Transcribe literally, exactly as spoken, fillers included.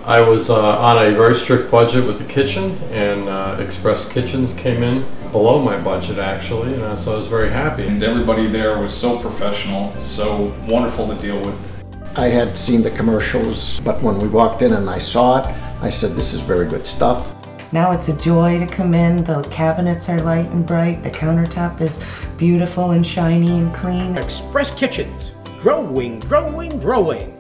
I was uh, on a very strict budget with the kitchen, and uh, Express Kitchens came in below my budget actually, and uh, so I was very happy. And everybody there was so professional, so wonderful to deal with. I had seen the commercials, but when we walked in and I saw it, I said, this is very good stuff. Now it's a joy to come in. The cabinets are light and bright. The countertop is beautiful and shiny and clean. Express Kitchens, growing, growing, growing.